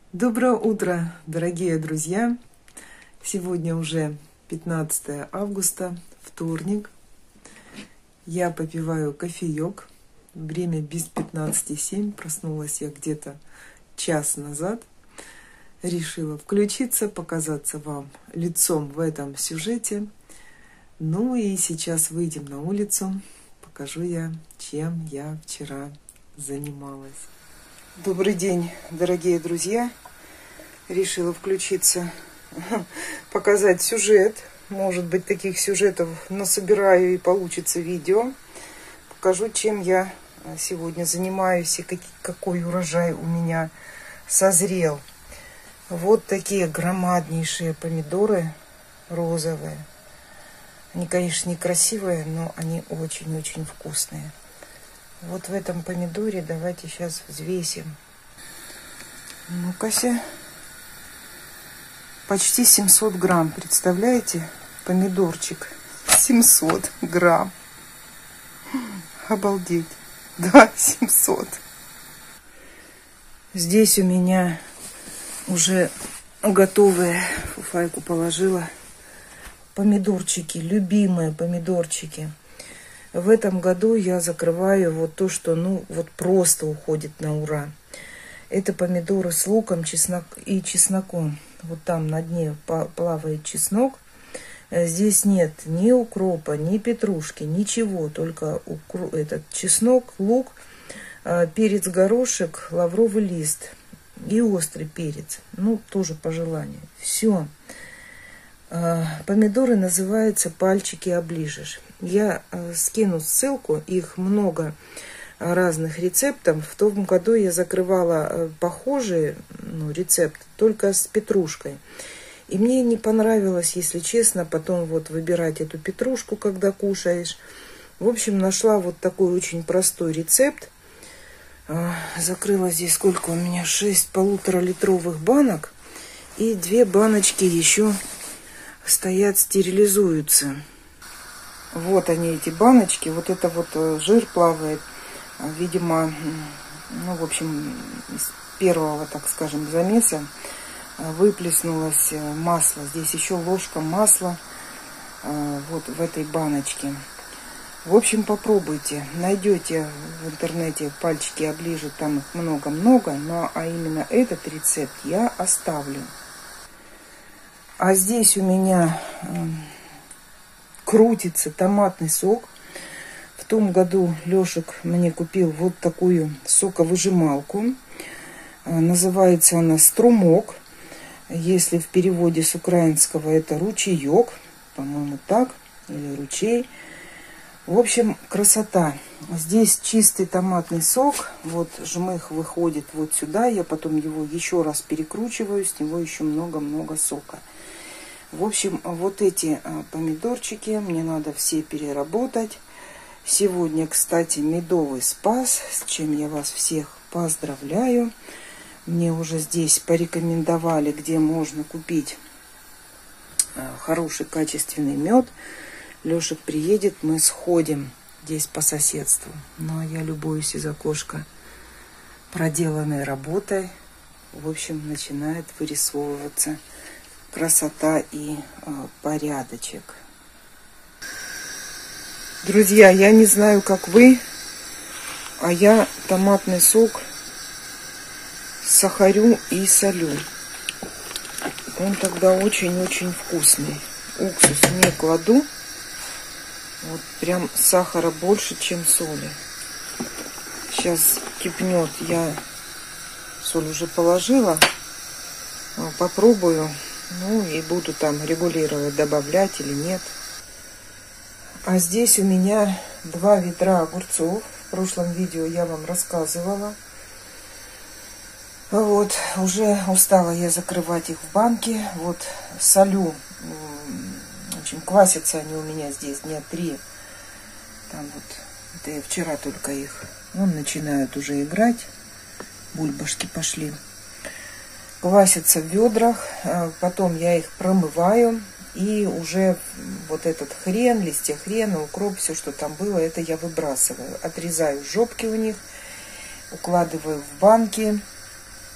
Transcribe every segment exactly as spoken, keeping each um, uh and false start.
Доброе утро, дорогие друзья! Сегодня уже пятнадцатое августа, вторник. Я попиваю кофеек. Время без пятнадцати семь. Проснулась я где-то час назад. Решила включиться, показаться вам лицом в этом сюжете. Ну и сейчас выйдем на улицу. Покажу я, чем я вчера занималась. Добрый день, дорогие друзья! Решила включиться, показать сюжет. Может быть, таких сюжетов насобираю и получится видео. Покажу, чем я сегодня занимаюсь и какой урожай у меня созрел. Вот такие громаднейшие помидоры розовые. Они, конечно, некрасивые, но они очень-очень вкусные. Вот в этом помидоре давайте сейчас взвесим. Ну-ка-ся. Почти семьсот грамм, представляете? Помидорчик. семьсот грамм. Обалдеть. Да, семьсот. Здесь у меня уже готовые, фуфайку положила, помидорчики, любимые помидорчики. В этом году я закрываю вот то, что, ну, вот просто уходит на ура. Это помидоры с луком чеснок и чесноком. Вот там на дне плавает чеснок. Здесь нет ни укропа, ни петрушки, ничего. Только укроп, этот чеснок, лук, перец, горошек, лавровый лист и острый перец. Ну, тоже по желанию. Все. Помидоры называются «Пальчики оближешь». Я скину ссылку, их много разных рецептов. В том году я закрывала похожий ну, рецепт, только с петрушкой. И мне не понравилось, если честно, потом вот выбирать эту петрушку, когда кушаешь. В общем, нашла вот такой очень простой рецепт. Закрыла здесь сколько у меня? шесть полуторалитровых банок. И две баночки еще стоят, стерилизуются. Вот они, эти баночки. Вот это вот жир плавает. Видимо, ну, в общем, из первого, так скажем, замеса выплеснулось масло. Здесь еще ложка масла вот в этой баночке. В общем, попробуйте. Найдете в интернете «Пальчики оближут», там их много-много. Но а именно этот рецепт я оставлю. А здесь у меня крутится томатный сок. В том году Лешек мне купил вот такую соковыжималку. Называется она «Струмок». Если в переводе с украинского это ручеек, по-моему, так, или ручей. В общем, красота. Здесь чистый томатный сок. Вот жмых выходит вот сюда. Я потом его еще раз перекручиваю. С него еще много-много сока. В общем, вот эти помидорчики мне надо все переработать. Сегодня, кстати, медовый спас, с чем я вас всех поздравляю. Мне уже здесь порекомендовали, где можно купить хороший качественный мед. Лешек приедет, мы сходим здесь по соседству. Ну, а я любуюсь из окошка проделанной работой. В общем, начинает вырисовываться красота и э, порядочек. Друзья, я не знаю, как вы, а я томатный сок сахарю и солю. Он тогда очень-очень вкусный. Уксус не кладу. Вот прям сахара больше, чем соли. Сейчас кипнет. Я соль уже положила. Попробую. Ну и буду там регулировать, добавлять или нет. А здесь у меня два ведра огурцов. В прошлом видео я вам рассказывала. Вот, уже устала я закрывать их в банке. Вот, солю. В общем, квасятся они у меня здесь дня три. Там вот, это я вчера только их. Вон начинают уже играть. Бульбашки пошли. Квасятся в ведрах. Потом я их промываю. И уже вот этот хрен, листья хрена, укроп, все, что там было, это я выбрасываю. Отрезаю жопки у них, укладываю в банки.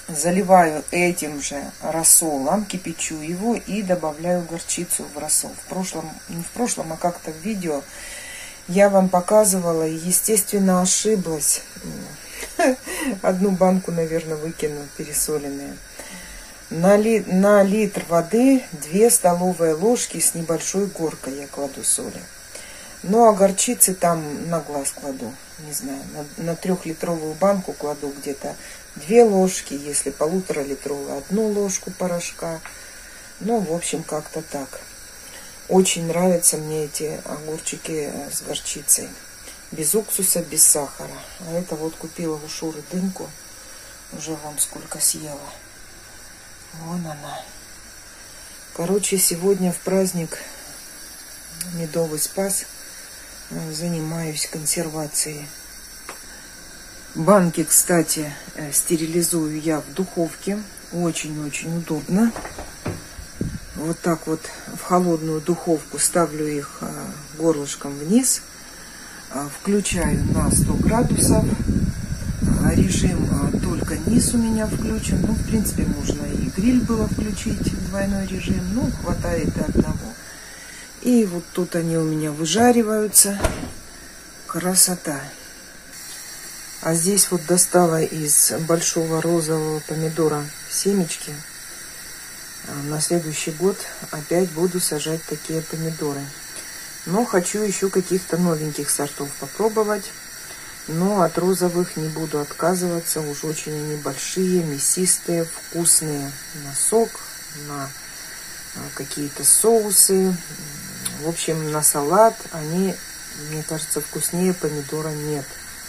заливаю этим же рассолом, кипячу его и добавляю горчицу в рассол. В прошлом, не в прошлом, а как-то в видео я вам показывала и, естественно, ошиблась. Одну банку, наверное, выкину пересоленные. На, ли, на литр воды две столовые ложки с небольшой горкой я кладу соли. Ну, а горчицы там на глаз кладу, не знаю, на, на трехлитровую банку кладу где-то две ложки, если полуторалитровую, одну ложку порошка. Ну, в общем, как-то так. Очень нравятся мне эти огурчики с горчицей. Без уксуса, без сахара. А это вот купила у Шуры дынку. Уже вам сколько съела. Вон она. Короче, сегодня в праздник Медовый Спас занимаюсь консервацией. Банки, кстати, стерилизую я в духовке. Очень-очень удобно. Вот так вот в холодную духовку ставлю их горлышком вниз. Включаю на сто градусов. Режим только низ у меня включен. Ну, в принципе, можно и гриль было включить, двойной режим. Ну, хватает и одного. И вот тут они у меня выжариваются. Красота. А здесь вот достала из большого розового помидора семечки. На следующий год опять буду сажать такие помидоры. Но хочу еще каких-то новеньких сортов попробовать. Но от розовых не буду отказываться. Уж очень они большие, мясистые, вкусные. На сок, на какие-то соусы. В общем, на салат они, мне кажется, вкуснее помидора нет.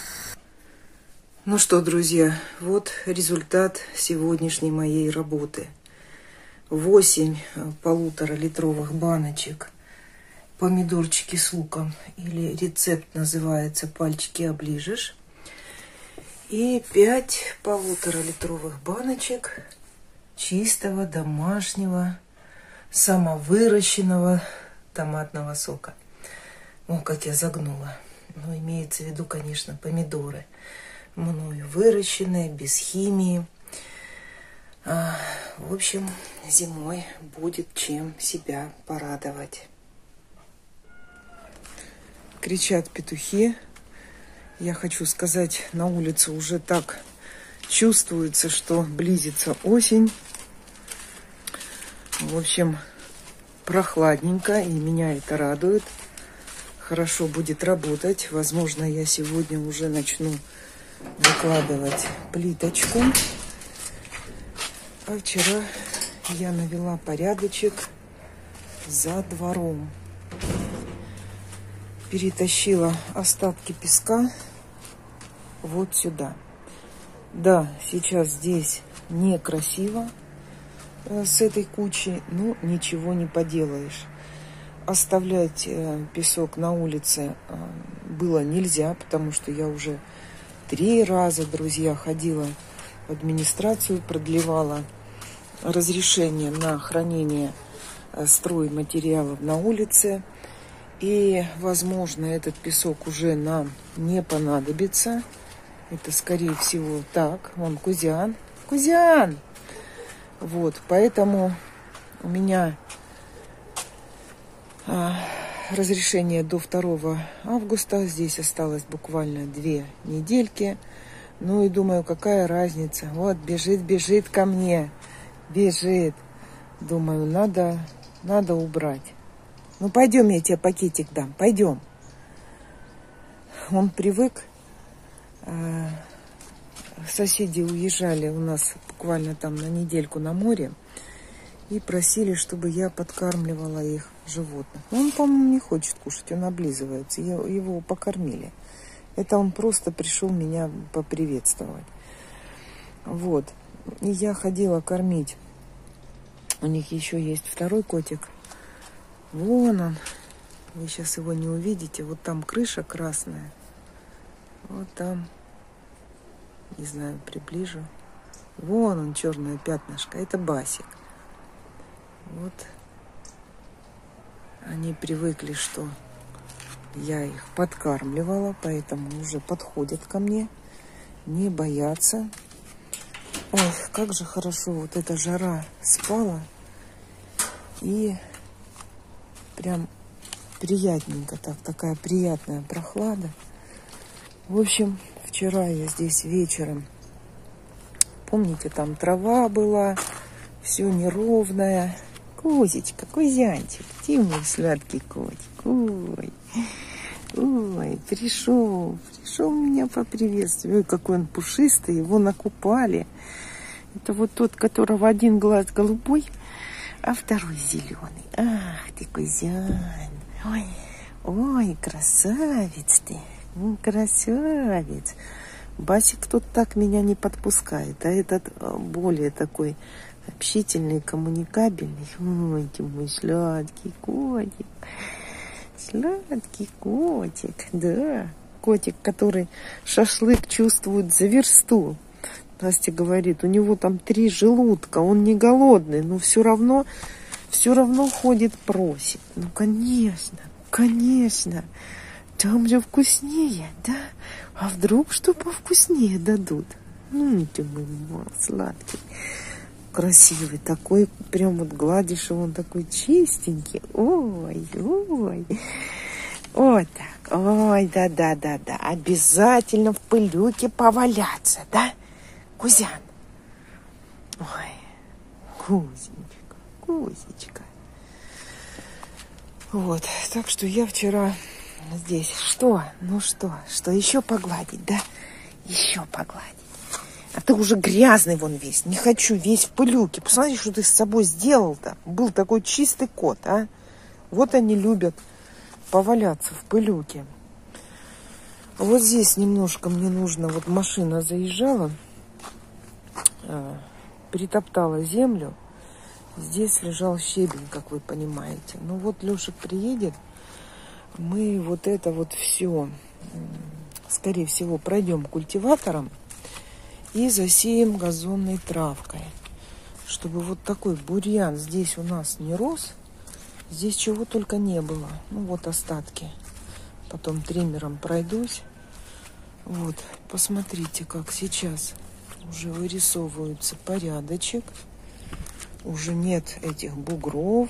Ну что, друзья, вот результат сегодняшней моей работы. восемь полуторалитровых баночек. Помидорчики с луком. Или рецепт называется «Пальчики оближешь». И пять полуторалитровых баночек чистого, домашнего, самовыращенного томатного сока. О, как я загнула. Ну, имеется в виду, конечно, помидоры. Мною выращенные, без химии. А, в общем, зимой будет чем себя порадовать. Кричат петухи. Я хочу сказать, на улице уже так чувствуется, что близится осень. В общем, прохладненько, и меня это радует. Хорошо будет работать. Возможно, я сегодня уже начну выкладывать плиточку. А вчера я навела порядочек за двором. Перетащила остатки песка вот сюда. Да, сейчас здесь некрасиво с этой кучей, но ничего не поделаешь. Оставлять песок на улице было нельзя, потому что я уже три раза, друзья, ходила в администрацию, продлевала разрешение на хранение стройматериалов на улице. И, возможно, этот песок уже нам не понадобится. Это, скорее всего, так. Вон Кузян. Кузян! Вот, поэтому у меня а, разрешение до второго августа. Здесь осталось буквально две недельки. Ну и думаю, какая разница. Вот, бежит, бежит ко мне. Бежит. Думаю, надо, надо убрать. Ну, пойдем, я тебе пакетик дам. Пойдем. Он привык. Соседи уезжали у нас буквально там на недельку на море. И просили, чтобы я подкармливала их животных. Он, по-моему, не хочет кушать. Он облизывается. Его покормили. Это он просто пришел меня поприветствовать. Вот. И я ходила кормить. У них еще есть второй котик. Вон он. Вы сейчас его не увидите. Вот там крыша красная. Вот там. Не знаю, приближу. Вон он, черное пятнышко. Это Басик. Вот. Они привыкли, что я их подкармливала, поэтому уже подходят ко мне. Не боятся. Ой, как же хорошо, вот эта жара спала. И прям приятненько так, такая приятная прохлада. В общем, вчера я здесь вечером, помните, там трава была, все неровное. Козечка, козянчик, ты мой сладкий котик. Ой, ой, пришел, пришел меня поприветствовать. Ой, какой он пушистый, его накупали. Это вот тот, которого один глаз голубой, а второй зеленый. Ах ты, козян. Ой, ой, красавец ты, красавец. Басик тут так меня не подпускает, а этот более такой общительный, коммуникабельный. Ой, ты мой сладкий котик. Сладкий котик, да. Котик, который шашлык чувствует за версту. Настя говорит, у него там три желудка, он не голодный, но все равно, все равно ходит, просит. Ну, конечно, конечно. Там же вкуснее, да? А вдруг что повкуснее дадут? Ну, ты мой сладкий. Красивый такой, прям вот гладишь его, он такой чистенький. Ой, ой. Вот так. Ой, да-да-да-да. Обязательно в пылюке поваляться, да? Кузян. Ой, Кузенечка, Кузечка. Вот, так что я вчера здесь. Что? Ну что? Что, еще погладить, да? Еще погладить. А ты уже грязный вон весь. Не хочу, весь в пылюке. Посмотри, что ты с собой сделал-то. Был такой чистый кот, а? Вот они любят поваляться в пылюке. Вот здесь немножко мне нужно. Вот машина заезжала, притоптала землю. Здесь лежал щебень, как вы понимаете. Ну вот Лешек приедет. Мы вот это вот все, скорее всего, пройдем культиватором и засеем газонной травкой, чтобы вот такой бурьян здесь у нас не рос. Здесь чего только не было. Ну вот остатки. Потом триммером пройдусь. Вот, посмотрите, как сейчас уже вырисовывается порядочек. Уже нет этих бугров.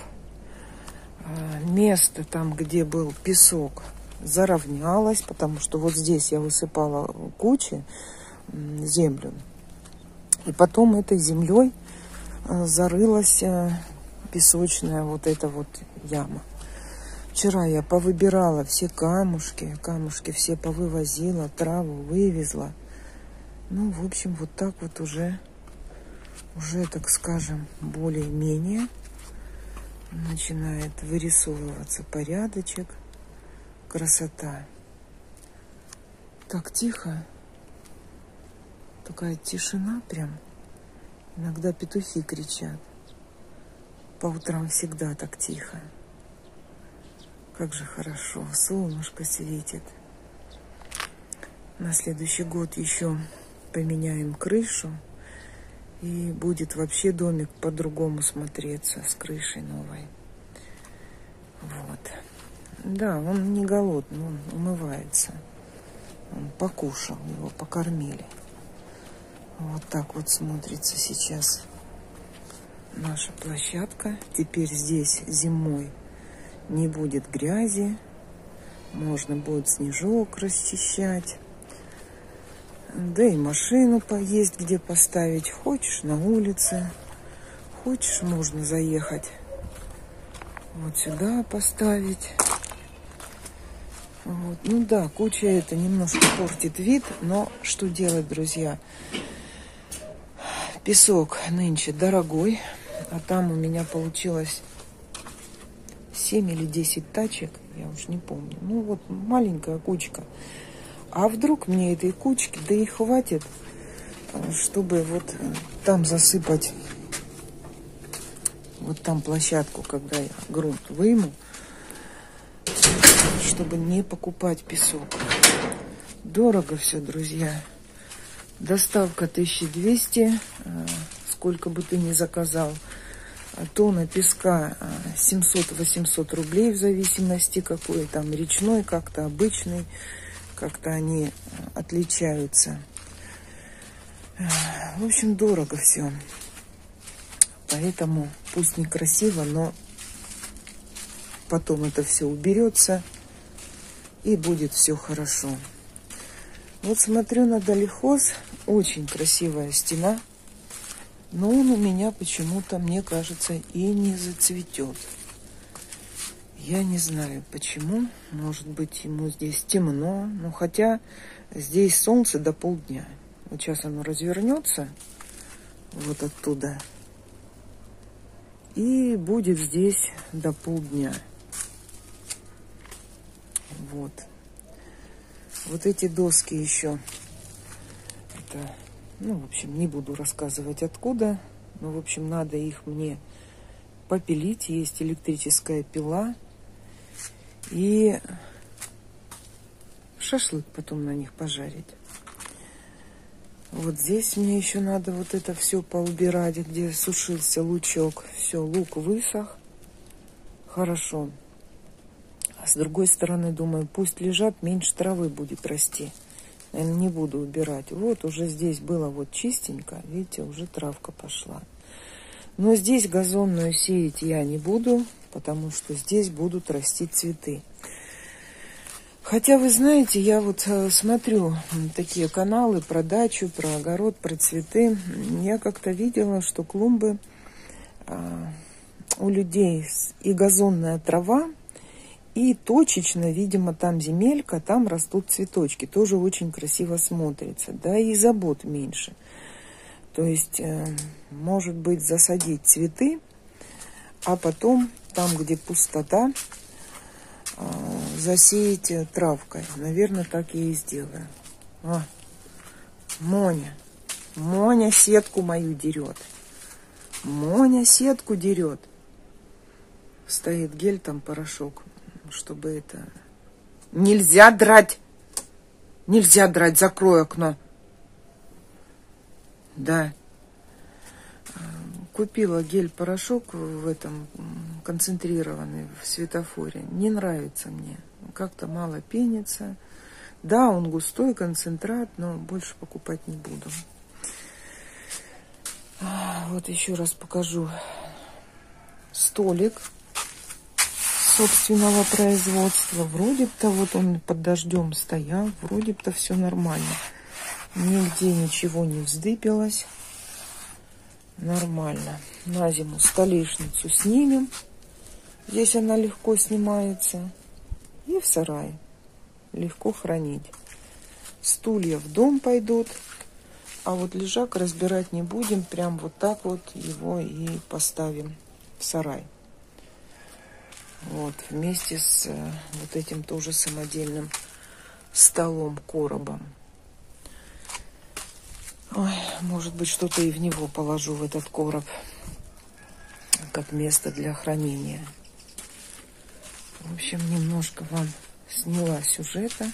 Место там, где был песок, заровнялось, потому что вот здесь я высыпала кучи землю. И потом этой землей зарылась песочная вот эта вот яма. Вчера я повыбирала все камушки, камушки все повывозила, траву вывезла. Ну, в общем, вот так вот уже, уже, так скажем, более-менее начинает вырисовываться порядочек. Красота. Так тихо. Такая тишина прям. Иногда петухи кричат. По утрам всегда так тихо. Как же хорошо. Солнышко светит. На следующий год еще поменяем крышу. И будет вообще домик по-другому смотреться с крышей новой. Вот. Да, он не голодный, он умывается. Он покушал, его покормили. Вот так вот смотрится сейчас наша площадка. Теперь здесь зимой не будет грязи. Можно будет снежок расчищать. Да и машину есть где поставить. Хочешь на улице, хочешь можно заехать вот сюда поставить. Вот. Ну да, куча это немножко портит вид, но что делать, друзья? Песок нынче дорогой, а там у меня получилось семь или десять тачек, я уж не помню. Ну вот маленькая кучка. А вдруг мне этой кучки, да и хватит, чтобы вот там засыпать, вот там площадку, когда я грунт выйму, чтобы не покупать песок. Дорого все, друзья. Доставка тысяча двести, сколько бы ты ни заказал. Тонна песка семьсот-восемьсот рублей, в зависимости какой там, речной, как-то обычный. Как-то они отличаются. В общем, дорого все. Поэтому пусть некрасиво, но потом это все уберется и будет все хорошо. Вот смотрю на Долихоз. Очень красивая стена. Но он у меня почему-то, мне кажется, и не зацветет. Я не знаю почему. Может быть, ему здесь темно. Но хотя здесь солнце до полдня. Вот сейчас оно развернется вот оттуда. И будет здесь до полдня. Вот. Вот эти доски еще. Это, ну, в общем, не буду рассказывать откуда. Но, в общем, надо их мне попилить. Есть электрическая пила. И шашлык потом на них пожарить. Вот здесь мне еще надо вот это все поубирать, где сушился лучок. Все, лук высох. Хорошо. А с другой стороны, думаю, пусть лежат, меньше травы будет расти. Наверное, не буду убирать. Вот уже здесь было вот чистенько. Видите, уже травка пошла. Но здесь газонную сеять я не буду, потому что здесь будут расти цветы. Хотя, вы знаете, я вот смотрю такие каналы про дачу, про огород, про цветы. Я как-то видела, что клумбы у людей и газонная трава, и точечно, видимо, там земелька, там растут цветочки. Тоже очень красиво смотрится. Да, и забот меньше. То есть, может быть, засадить цветы, а потом, там, где пустота, засеять травкой. Наверное, так я и сделаю. А, Моня. Моня сетку мою дерет. Моня сетку дерет. Стоит гель, там порошок, чтобы это... Нельзя драть! Нельзя драть, закрой окно. Да. Купила гель-порошок в этом концентрированный в светофоре. Не нравится мне. Как-то мало пенится. Да, он густой концентрат, но больше покупать не буду. Вот еще раз покажу столик собственного производства. Вроде бы-то вот он под дождем стоял. Вроде бы-то все нормально. Нигде ничего не вздыбилось. Нормально. На зиму столешницу снимем. Здесь она легко снимается. И в сарай. Легко хранить. Стулья в дом пойдут. А вот лежак разбирать не будем. Прям вот так вот его и поставим в сарай. Вот. Вместе с вот этим тоже самодельным столом, коробом. Ой, может быть, что-то и в него положу, в этот короб, как место для хранения. В общем, немножко вам сняла сюжета.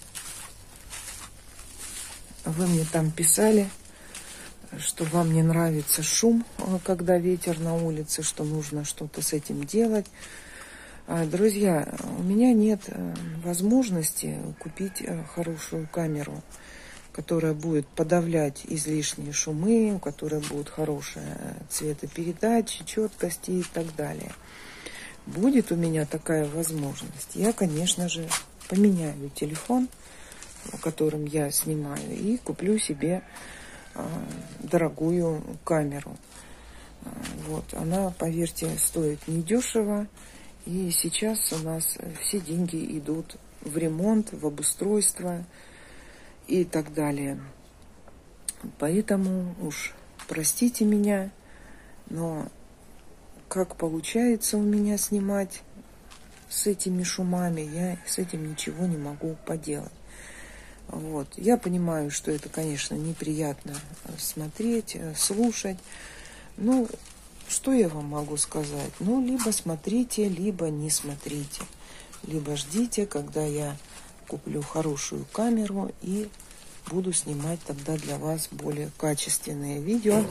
Вы мне там писали, что вам не нравится шум, когда ветер на улице, что нужно что-то с этим делать. Друзья, у меня нет возможности купить хорошую камеру, которая будет подавлять излишние шумы, у которой будет хорошая цветопередача, четкость и так далее. Будет у меня такая возможность, я, конечно же, поменяю телефон, которым я снимаю, и куплю себе дорогую камеру. Вот. Она, поверьте, стоит недешево. И сейчас у нас все деньги идут в ремонт, в обустройство и так далее. Поэтому уж простите меня, но как получается у меня снимать с этими шумами, я с этим ничего не могу поделать. Вот. Я понимаю, что это, конечно, неприятно смотреть, слушать. Ну, что я вам могу сказать? Ну, либо смотрите, либо не смотрите. Либо ждите, когда я куплю хорошую камеру и буду снимать тогда для вас более качественные видео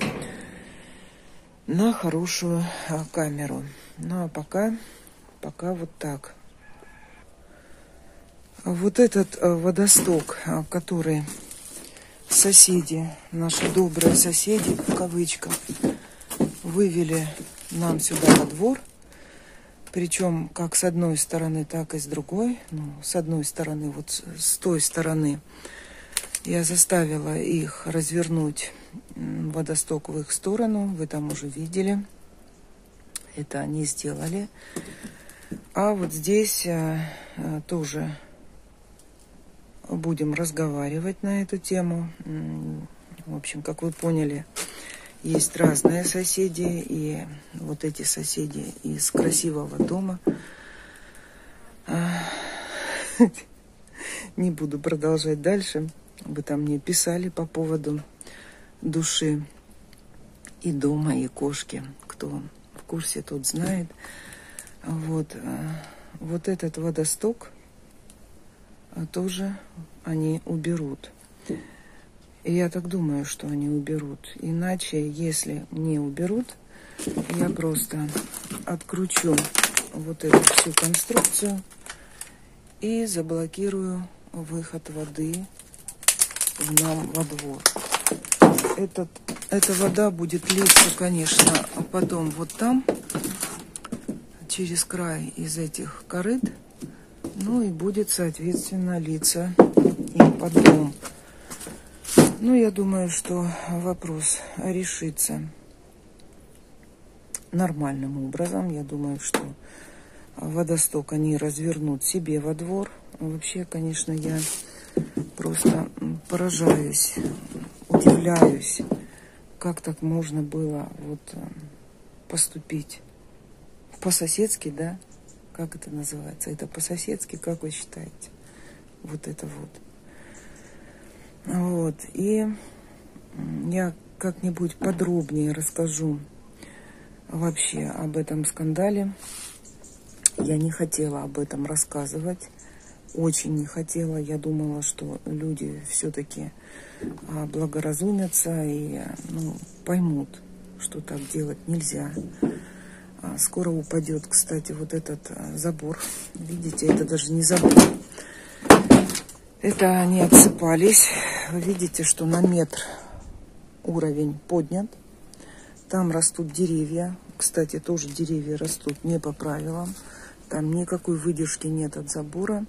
на хорошую камеру. Ну, а пока, пока вот так. Вот этот водосток, который соседи, наши добрые соседи, в кавычках, вывели нам сюда во двор. Причем как с одной стороны, так и с другой. Ну, с одной стороны, вот с той стороны я заставила их развернуть водосток в их сторону. Вы там уже видели. Это они сделали. А вот здесь а, а, тоже будем разговаривать на эту тему. В общем, как вы поняли, есть разные соседи. И вот эти соседи из красивого дома. Не буду продолжать дальше. Вы там мне писали по поводу души и дома, и кошки. Кто в курсе, тот знает. Вот, вот этот водосток тоже они уберут. И я так думаю, что они уберут. Иначе, если не уберут, я просто откручу вот эту всю конструкцию и заблокирую выход воды в нам во двор. Этот, эта вода будет литься, конечно, а потом вот там, через край из этих корыт, ну и будет, соответственно, литься им под дом. Ну, я думаю, что вопрос решится нормальным образом. Я думаю, что водосток они развернут себе во двор. Вообще, конечно, я просто поражаюсь, удивляюсь, как так можно было вот поступить по-соседски, да? Как это называется? Это по-соседски, как вы считаете? Вот это вот. Вот. И я как-нибудь подробнее расскажу вообще об этом скандале. Я не хотела об этом рассказывать. Очень не хотела. Я думала, что люди все-таки благоразумятся и ну, поймут, что так делать нельзя. Скоро упадет, кстати, вот этот забор. Видите, это даже не забор. Это они отсыпались. Вы видите, что на метр уровень поднят. Там растут деревья. Кстати, тоже деревья растут не по правилам. Там никакой выдержки нет от забора.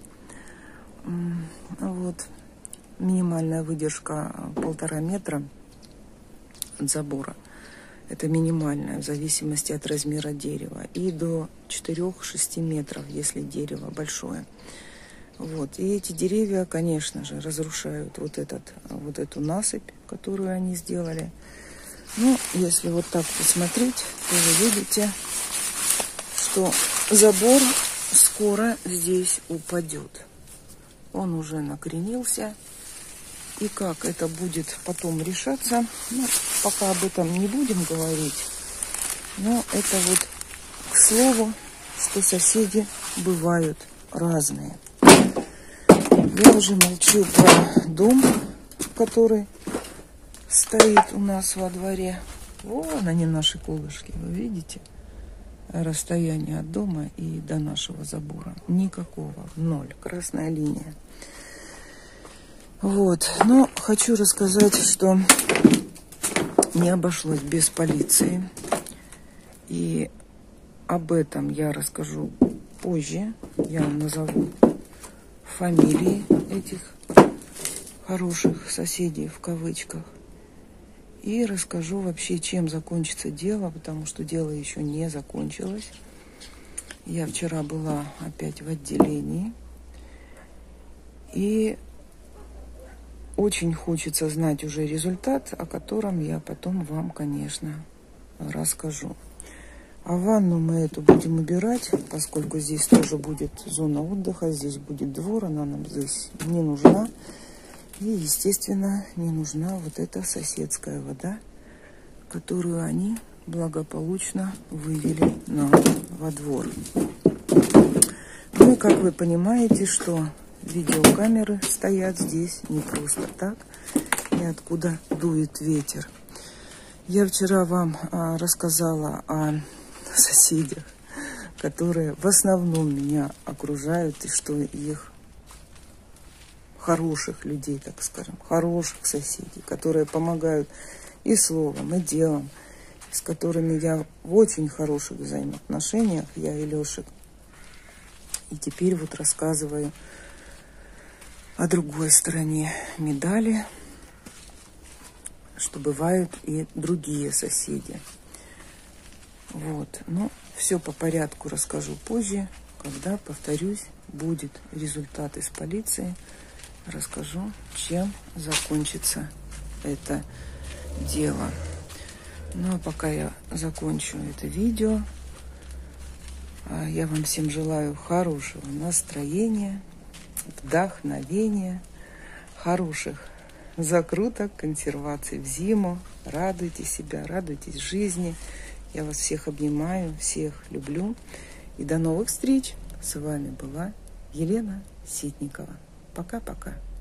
Вот. Минимальная выдержка полтора метра от забора. Это минимальная, в зависимости от размера дерева. И до четырёх-шести метров, если дерево большое. Вот. И эти деревья, конечно же, разрушают вот, этот, вот эту насыпь, которую они сделали. Ну, если вот так посмотреть, то вы видите, что забор скоро здесь упадет. Он уже накренился. И как это будет потом решаться, ну, пока об этом не будем говорить. Но это вот к слову, что соседи бывают разные. Я уже молчу про дом, который стоит у нас во дворе. Вон они, наши колышки, вы видите? Расстояние от дома и до нашего забора. Никакого, ноль, красная линия. Вот, но хочу рассказать, что не обошлось без полиции. И об этом я расскажу позже. Я вам назову фамилии этих хороших соседей, в кавычках. И расскажу вообще, чем закончится дело, потому что дело еще не закончилось. Я вчера была опять в отделении. И очень хочется знать уже результат, о котором я потом вам, конечно, расскажу. А ванну мы эту будем убирать, поскольку здесь тоже будет зона отдыха, здесь будет двор, она нам здесь не нужна. И, естественно, не нужна вот эта соседская вода, которую они благополучно вывели нам во двор. Ну и как вы понимаете, что видеокамеры стоят здесь не просто так, и откуда дует ветер. Я вчера вам а, рассказала о соседях, которые в основном меня окружают, и что их хороших людей, так скажем, хороших соседей, которые помогают и словом, и делом, с которыми я в очень хороших взаимоотношениях, я и Лешек. И теперь вот рассказываю о другой стороне медали, что бывают и другие соседи. Вот. Но все по порядку расскажу позже, когда, повторюсь, будет результат из полиции. Расскажу, чем закончится это дело. Ну а пока я закончу это видео, я вам всем желаю хорошего настроения, вдохновения, хороших закруток, консерваций в зиму. Радуйте себя, радуйтесь жизни. Я вас всех обнимаю, всех люблю. И до новых встреч. С вами была Елена Ситникова. Пока-пока.